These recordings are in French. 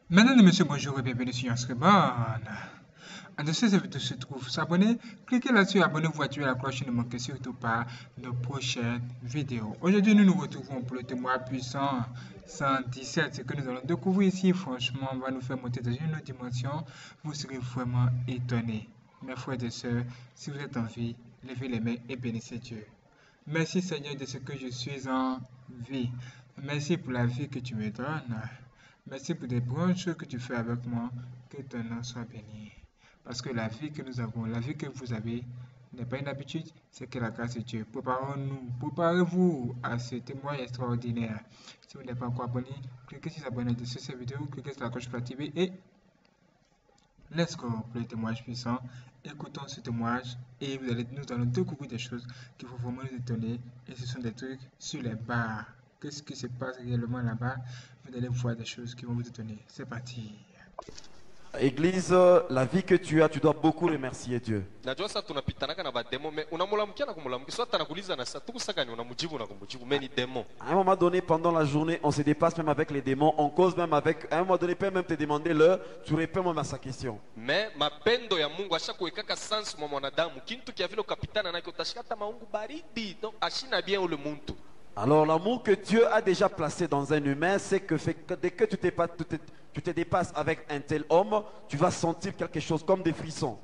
Mesdames et messieurs, bonjour et bienvenue sur Yansreban. En dessous de cette vidéo se trouve s'abonner. Cliquez là-dessus, abonnez-vous, activez la cloche et ne manquez surtout pas nos prochaines vidéos. Aujourd'hui, nous nous retrouvons pour le témoin puissant 117. Ce que nous allons découvrir ici, franchement, va nous faire monter dans une autre dimension. Vous serez vraiment étonnés. Mes frères et sœurs, si vous êtes en vie, levez les mains et bénissez Dieu. Merci Seigneur de ce que je suis en vie. Merci pour la vie que tu me donnes. Merci pour des bonnes choses que tu fais avec moi. Que ton nom soit béni. Parce que la vie que nous avons, la vie que vous avez, n'est pas une habitude, c'est que la grâce de Dieu. Préparons-nous, préparez-vous à ce témoignage extraordinaire. Si vous n'êtes pas encore abonné, cliquez sur s'abonner de cette vidéo, cliquez sur la cloche pour activer et let's go pour le témoignage puissant. Écoutons ce témoignage et nous allons découvrir des choses qui vont vraiment nous étonner. Et ce sont des trucs sur les bars. Qu'est-ce qui se passe réellement là-bas? Vous allez voir des choses qui vont vous étonner. C'est parti. Église, la vie que tu as, tu dois beaucoup remercier Dieu. Najua sasa tunapitanaka na bademo me unamulamkia na kumulamukia so atanakuuliza na sasa tukusakani unamujibu na kumjibu meni demo. À un moment donné, pendant la journée, on se dépasse même avec les démons, on cause même avec. À un moment donné, peut même te demander l'heure, tu réponds même à sa question. Me mapendo ya Mungu ashakuwekaka sans mwa mwanadamu kintu kia vile ukapitana nako utashikata maungu baridi donc ashina bien ule muntu. Alors l'amour que Dieu a déjà placé dans un humain, c'est que dès que tu te dépasses avec un tel homme, tu vas sentir quelque chose comme des frissons.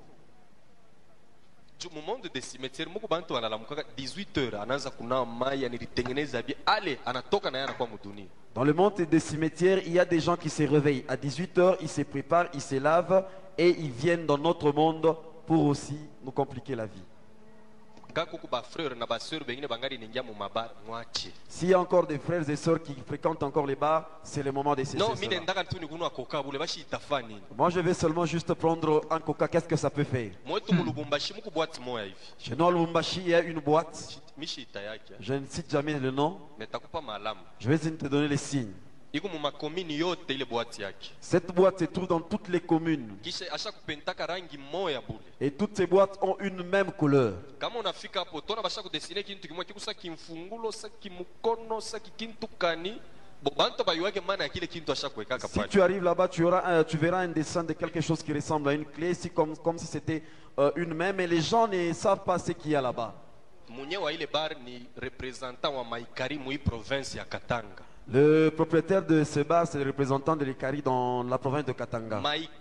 Mu monde de cimetière muko bantu wanalamuka 18h anaanza kunawa mai anilitengeneza bien ale anatoka na yana kwa mdunia. Dans le monde des cimetières, il y a des gens qui se réveillent. À 18h, ils se préparent, ils se lavent et ils viennent dans notre monde pour aussi nous compliquer la vie. S'il y a encore des frères et sœurs qui fréquentent encore les bars, c'est le moment de cesser non, cela. Moi, Moi, je vais seulement juste prendre un coca. Qu'est-ce que ça peut faire? Chez nous, à Lubumbashi, il y a une boîte. Je ne cite jamais le nom. Je vais te donner les signes. Cette boîte se trouve dans toutes les communes. Et toutes ces boîtes ont une même couleur. Si tu arrives là-bas, tu verras un dessin de quelque chose qui ressemble à une clé, comme si c'était une main, mais les gens ne savent pas ce qu'il y a là-bas. Le propriétaire de ce bar, c'est le représentant de l'Ikari dans la province de Katanga.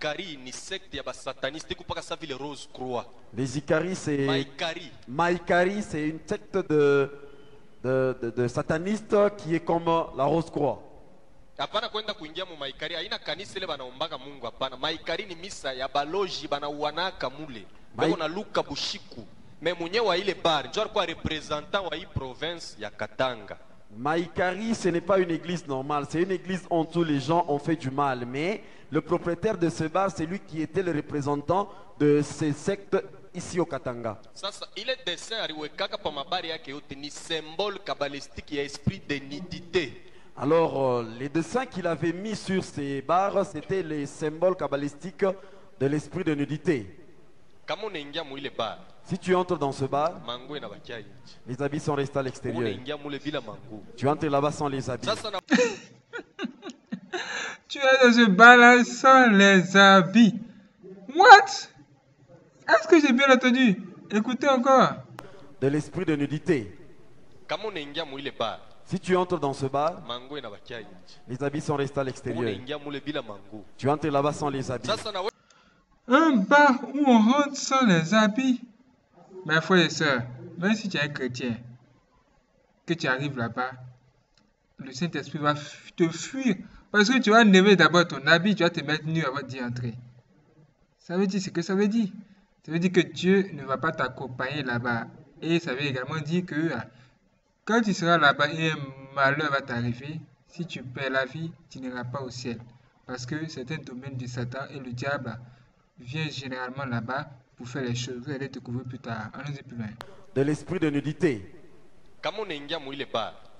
Les Ikari, c'est Maïkari, c'est une secte de satanistes qui est comme la Rose-Croix. Hapana kwenda kuingia mu maikari haina kanisa ile banaombaka Mungu hapana. Maikari ni misa ya baloji banauanaka mule. Bako na Luka Bushiku. Mais mwenyewe wa ile bar ndio alikuwa representant wa hii province ya Katanga. Maïkari, ce n'est pas une église normale, c'est une église où tous les gens ont fait du mal. Mais le propriétaire de ce bar, c'est lui qui était le représentant de ces sectes ici au Katanga. Sasa ile dessin aliwekaka pa mabari yake yote ni symbole kabbalistique ya esprit de nudité. Alors, les dessins qu'il avait mis sur ces barres, c'était les symboles kabbalistiques de l'esprit de nudité. Kama unaingia mu ile bar, si tu entres dans ce bar, mangu inabakia nje. Les habits sont restés à l'extérieur. Unaingia mule bila mangu. Tu entres là-bas sans les habits. Tu es dans ce bar-là sans les habits. What? Est-ce que j'ai bien entendu? Écoutez encore. De l'esprit de nudité. Kama unaingia mu ile bar, si tu entres dans ce bar, mangu inabakia nje. Les habits sont restés à l'extérieur. Unaingia mule bila mangu. Tu entres là-bas sans les habits. Un bar où on rentre sans les habits. Mes frères et sœurs, même si tu es chrétien, que tu arrives là-bas, le Saint-Esprit va te fuir. Parce que tu vas enlever d'abord ton habit, tu vas te mettre nu avant d'y entrer. Ça veut dire ce que ça veut dire. Ça veut dire que Dieu ne va pas t'accompagner là-bas. Et ça veut également dire que quand tu seras là-bas et un malheur va t'arriver, si tu perds la vie, tu n'iras pas au ciel. Parce que c'est un domaine du Satan et le diable vient généralement là-bas pour faire les choses. Vous allez découvrir plus tard. Allons-y plus loin. De l'esprit de nudité.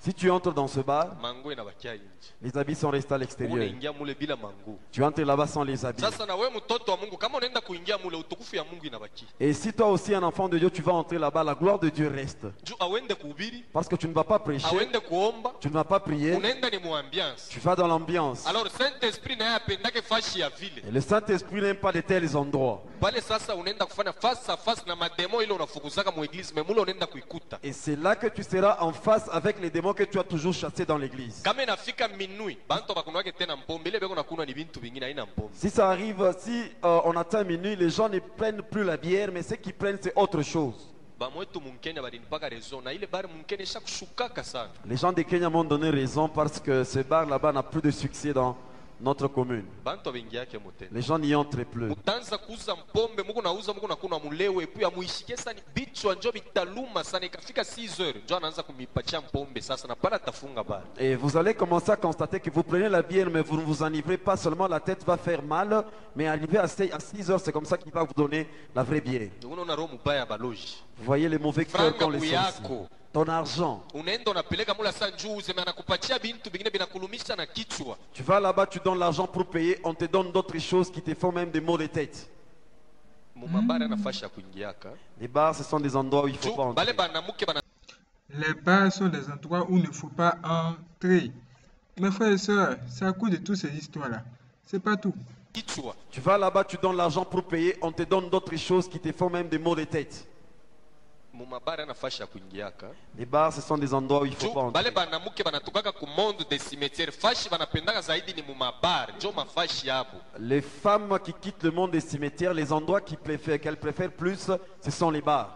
Si tu entres dans ce bar, mangu inabakia nje. les habits sont restés à l'extérieur. Unaingia mule bila mangu. Tu entres là-bas sans les habits. Sasa na wewe mtoto wa Mungu kama unaenda kuingia mule utukufu ya Mungu inabaki. Et si toi aussi un enfant de Dieu, tu vas entrer là-bas, la gloire de Dieu reste. Juu awende kuhubiri, Parce que tu ne vas pas prêcher, awende kuomba, tu ne vas pas prier, unaenda ni muambiance. tu vas dans l'ambiance. Alors Saint-Esprit naye apendake fashi ya vile. Et le Saint-Esprit n'aime pas de tels endroits. Pale sasa unaenda kufanya face à face na mademo ile unafukuzaka mu église, mais mule unaenda kuikuta. Et c'est là que tu seras en face avec les démons que tu as toujours chassés dans l'église. Kama inafika minui, bantu bakunwake tena mpombe, ile beko nakunwa ni bintu vingine haina mpombe. Si ça arrive, si on atteint minuit, les gens ne prennent plus la bière, mais ce qu'ils prennent, c'est autre chose. Bamwetu munkenya balinipaka raison na ile bari munkenya shakushukaka sana. Les gens de Kenya m'ont donné raison parce que ce bar là-bas n'a plus de succès dans notre commune. Bantu abengiake motenda. Les gens n'y entrent plus. Mutanza kuuza mpombe, muko nauza muko nakuna mulewe, puis amuishike sana bichwa njo bitaluma sana ikafika 6 heures. Njo anaanza kumipatia mpombe sasa na pala tafunga bari. Et vous allez commencer à constater que vous prenez la bière, mais vous ne vous enivrez pas seulement, la tête va faire mal, mais arrivé à 6 heures, c'est comme ça qu'il va vous donner la vraie bière. Unaona roho mubaya baloji. Vous voyez les mauvais cœurs qu'ont les sorciers. Yako. Ton argent. Unaenda unapeleka mula saa njuuze, mais anakupatia bintu bingine binakulumisha na kichwa. Tu vas là-bas, tu donnes l'argent pour payer, on te donne d'autres choses qui te font même des maux de tête. Mumabara nafasha kuingiaka. Les bars, ce sont des endroits où il ne faut Juu pas entrer. bale banamuke bana Les bars sont des endroits où il ne faut pas entrer. Mes frères et sœurs, c'est à cause de toutes ces histoires-là. C'est pas tout. kichwa. Tu vas là-bas, tu donnes l'argent pour payer, on te donne d'autres choses qui te font même des maux de tête. Mumabara nafasha kuingiaka. Les bars, ce sont des endroits où il ne faut Juu pas bale entrer. banamuke banatokaka ku monde des cimetières. Fashi banapendaka zaidi ni mumabara. Njo mafashi hapo. Les femmes qui quittent le monde des cimetières, les endroits qu'elles préfèrent plus, ce sont les bars.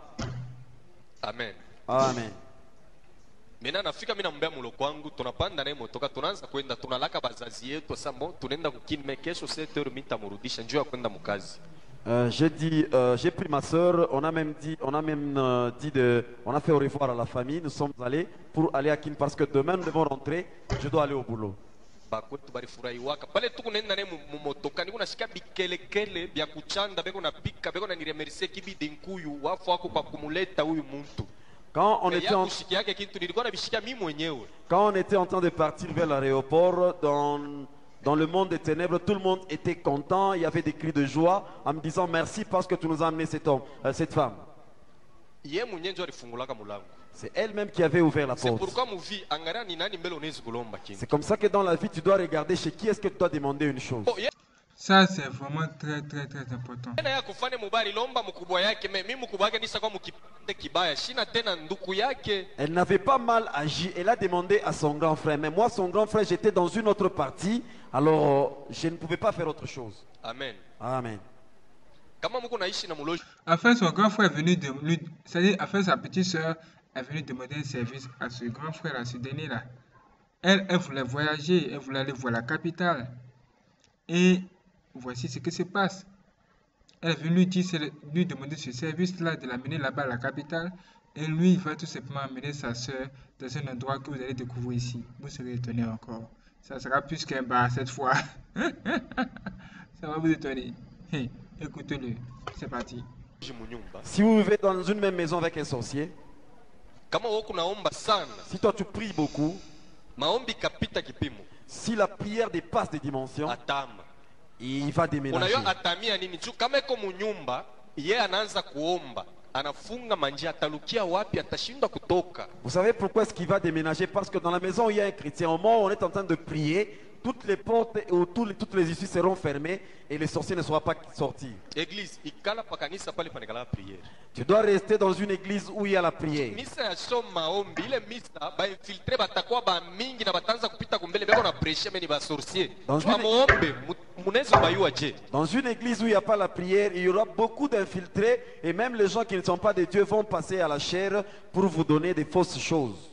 Amen. Amen. Mena nafika mimi nambia mulo kwangu tunapanda naye motoka tunaanza kwenda tunalaka bazazi yetu sambo tunaenda kukinme kesho 7h mitamurudisha njoo ya kwenda mukazi. J'ai pris ma soeur, on a fait au revoir à la famille, nous sommes allés pour aller à Kin parce que demain nous devons rentrer, je dois aller au boulot. Bakwetu balifurahiwaka pale tu kunaenda naye mumotoka niko nashika bikelekele bya kuchanda beko na pika beko na niremercie kibidi nkuyu wafu wako kwa kumuleta huyu muntu. Quand on était en train de partir vers l'aéroport, dans le monde des ténèbres, tout le monde était content, il y avait des cris de joie en me disant merci parce que tu nous as amené cet homme, cette femme. C'est elle-même qui avait ouvert la porte. C'est comme ça que dans la vie, tu dois regarder chez qui est-ce que tu dois demander une chose. Ça, c'est vraiment très, très, très important. Elle n'avait pas mal agi, elle a demandé à son grand frère. Mais moi, son grand frère, j'étais dans une autre partie, alors je ne pouvais pas faire autre chose. Amen. Amen. Enfin, son grand frère est venu c'est-à-dire, enfin, sa petite soeur est venue demander un service à ce grand frère, à ce dernier-là. Elle voulait voyager, elle voulait aller voir la capitale. Et voici ce qui se passe. Elle est venue lui demander ce service-là, de l'amener là-bas à la capitale. Et lui, il va tout simplement amener sa soeur dans un endroit que vous allez découvrir ici. Vous serez étonnés encore. Ça sera plus qu'un bar cette fois. Ça va vous étonner. Hey, écoutez-le. C'est parti. Si vous vivez dans une même maison avec un sorcier, si toi tu pries beaucoup, si la prière dépasse des dimensions, il va déménager. Vous savez pourquoi est-ce qu'il va déménager? Parce que dans la maison où il y a un chrétien, au moment où on est en train de prier, toutes les portes ou toutes les issues seront fermées et les sorciers ne seront pas sortis. Tu dois rester dans une église où il y a la prière. Dans une église où il n'y a pas la prière, il y aura beaucoup d'infiltrés et même les gens qui ne sont pas de Dieu vont passer à la chair pour vous donner des fausses choses.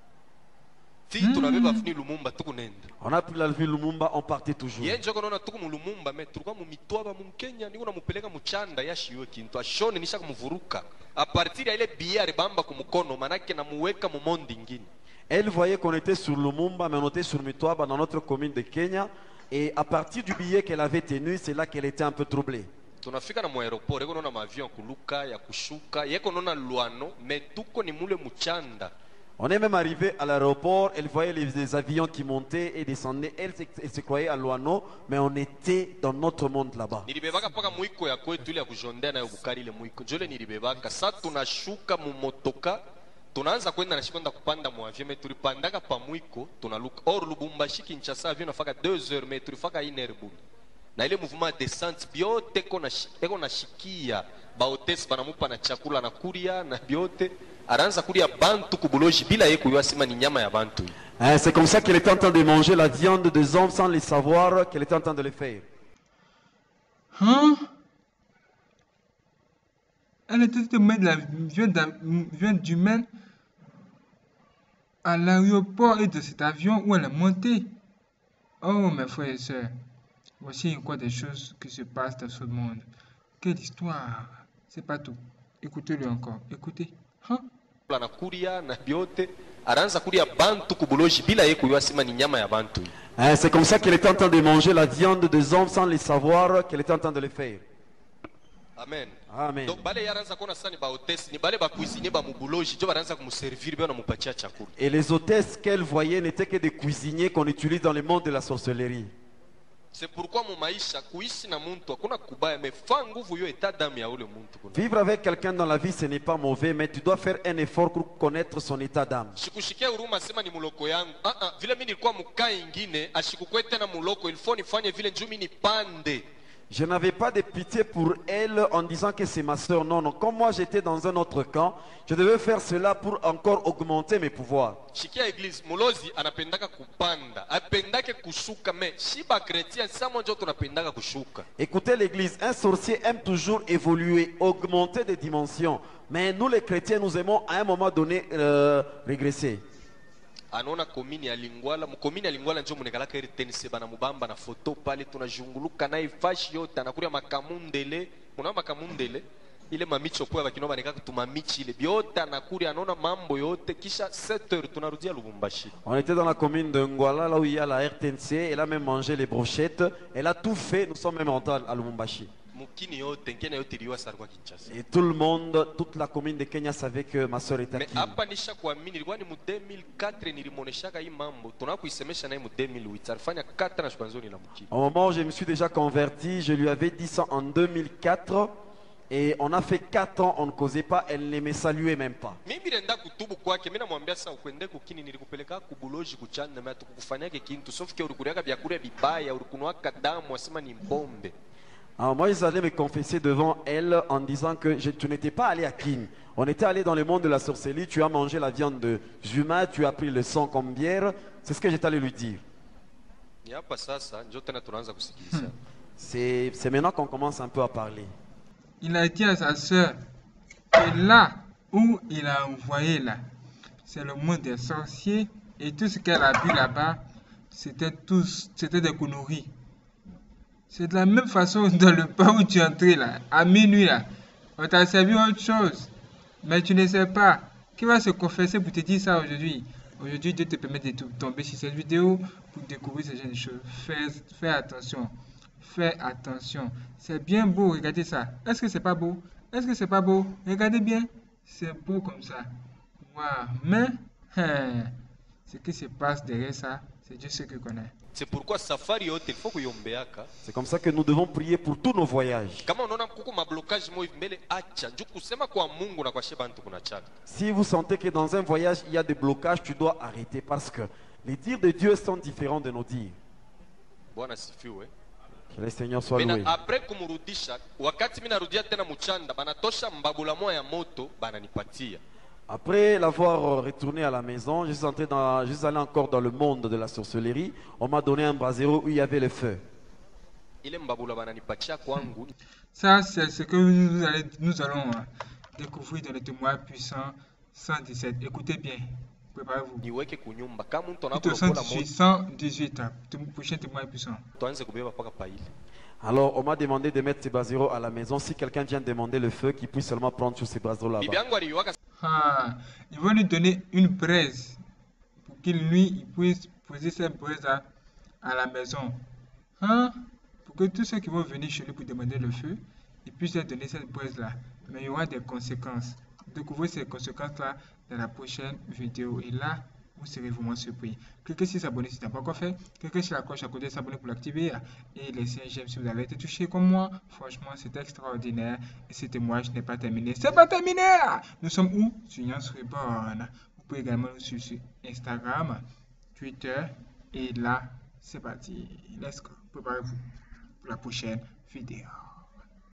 On a pris la ville Lumumba, on partait toujours. Elle voyait qu'on était sur Lumumba, mais on était sur Mitwaba dans notre commune de Kenya. Et à partir du billet qu'elle avait tenu, c'est là qu'elle était un peu troublée. Tunafika na aéroport eko na avion kuluka ya kushuka yeko nona luano me tuko ni mule muchanda On est même arrivé à l'aéroport, elle voyait les avions qui montaient et descendaient. Elle se croyait à Luano, mais on était dans notre monde là-bas. nilibebaka mpaka mwiko ya kwetu ile ya kujondea nayo bukari ile mwiko njole nilibebaka sa tunashuka mumotoka tunaanza kwenda na shikonda kupanda mu avion mais tulipandaka pa mwiko tunaluka or Lubumbashi Kinshasa avion nafaka 2 heures mais tulifaka 1 heure buni na ile mouvement de descente biote eko nashikia baotesi banamupa na chakula na kuria na biote aranza kuria bantu kubuloji bila ye kuyua sima ni nyama ya bantu. C'est comme ça qu'elle était en train de manger la viande des hommes sans les savoir qu'elle était en train de le faire. Hein? Elle était de mettre la viande d'humaine à l'aéroport et de cet avion où elle est montée. Oh, mes frères et sœurs, voici encore des choses qui se passent dans ce monde. Quelle histoire! C'est pas tout. Écoutez-le encore. Écoutez. Hein? Na kuria na biote aranza kuria bantu kubuloji bila ye kuyua sima ni nyama ya bantu. C'est comme ça qu'elle était en train de manger la viande des hommes sans les savoir qu'elle était en train de le faire. Amen. Amen. Donc bale yaranza kona sani ba hotesse ni bale ba cuisiner ba mubuloji jo baranza kumuservir bana mupatia chakula. Et les hôtesses qu'elle voyait n'étaient que des cuisiniers qu'on utilise dans le monde de la sorcellerie. C'est pourquoi mu maisha kuishi na muntu hakuna kubaya mefa nguvu yo état d'âme ya ule muntu kuna. Vivre avec quelqu'un dans la vie, ce n'est pas mauvais, mais tu dois faire un effort pour connaître son état d'âme. Sikushikia huruma sema ni muloko yangu. Vile mimi nilikuwa mkaa ingine ashikukwete na muloko ilfo nifanye vile njumi ni pande. Je n'avais pas de pitié pour elle en disant que c'est ma soeur. Non, non. Comme moi j'étais dans un autre camp, je devais faire cela pour encore augmenter mes pouvoirs. Shikia église, mulozi anapendaka kupanda, apendake kushuka me shiba chrétien samo njo tunapendaka kushuka. Écoutez l'église, un sorcier aime toujours évoluer, augmenter des dimensions. Mais nous les chrétiens, nous aimons à un moment donné régresser. Anaona komini ya Lingwala, mkomini ya Lingwala njo munekalaka iri tenise bana mubamba na foto pale tunajunguluka na ifashi yote anakuria makamundele, muna makamundele ile mamicho kwa bakino banekaka tumamichi ile biote anakuria anaona mambo yote kisha 7 heures tunarudia Lubumbashi. On était dans la commune de Ngwala là où il y a la RTNC, elle a même mangé les brochettes, elle a tout fait, nous sommes même rentrés à Lubumbashi. Et tout le monde, toute la commune de Kenya savait que ma soeur était à Kenya. Au moment où je me suis déjà converti, je lui avais dit ça en 2004. Et on a fait 4 ans, on ne causait pas, elle ne me saluait même pas. Alors moi, ils allaient me confesser devant elle en disant que tu n'étais pas allé à Kin. On était allé dans le monde de la sorcellerie, tu as mangé la viande de jument, tu as pris le sang comme bière. C'est ce que j'étais allé lui dire. C'est maintenant qu'on commence un peu à parler. Il a dit à sa soeur que là où il a envoyé là, c'est le monde des sorciers et tout ce qu'elle a vu là-bas, c'était des conneries. C'est de la même façon dans le pain où tu es entré là, à minuit là. On t'a servi autre chose, mais tu ne sais pas. Qui va se confesser pour te dire ça aujourd'hui? Aujourd'hui, Dieu te permet de tomber sur cette vidéo pour découvrir ce genre de choses. Fais attention. Fais attention. C'est bien beau, regardez ça. Est-ce que c'est pas beau? Est-ce que c'est pas beau? Regardez bien. C'est beau comme ça. Wow. Mais, ce qui se passe derrière ça, c'est Dieu ce qui connaît. C'est pourquoi safari yote il faut kuyombeaka. C'est comme ça que nous devons prier pour tous nos voyages. Kama unaona kuko mablocage mo mbele acha ndio kusema kwa Mungu na kwa shebantu kuna chaka. Si vous sentez que dans un voyage il y a des blocages, tu dois arrêter parce que les dires de Dieu sont différents de nos dires. Bwana sifiwe. Que le Seigneur soit loué. Après kumurudisha wakati mimi narudia tena mchanda banatosha mbabula moya ya moto bananipatia. Après l'avoir retourné à la maison, je suis allé encore dans le monde de la sorcellerie. On m'a donné un brasero où il y avait le feu. Ça, c'est ce que nous allons découvrir dans le témoin puissant 117. Écoutez bien, préparez-vous. Plutôt 118, 118, prochain témoin puissant. Alors, on m'a demandé de mettre ces braseros à la maison. Si quelqu'un vient demander le feu, qu'il puisse seulement prendre tous ces braseros là-bas. Ils vont lui donner une braise pour qu'il lui puisse poser cette braise à la maison. Pour que tous ceux qui vont venir chez lui pour demander le feu, ils puissent leur donner cette braise là. Mais il y aura des conséquences. Découvrez ces conséquences là dans la prochaine vidéo. Et là, vous serez vraiment surpris. Cliquez sur s'abonner si ce n'est pas encore fait. Cliquez sur la cloche à côté de s'abonner pour l'activer. Et laissez un j'aime si vous avez été touché comme moi. Franchement, c'est extraordinaire. Et ce témoignage n'est pas terminé. C'est pas terminé! Nous sommes où? Sur Yance Reborn. Vous pouvez également nous suivre sur Instagram, Twitter. Et là, c'est parti. Let's go. Préparez-vous pour la prochaine vidéo.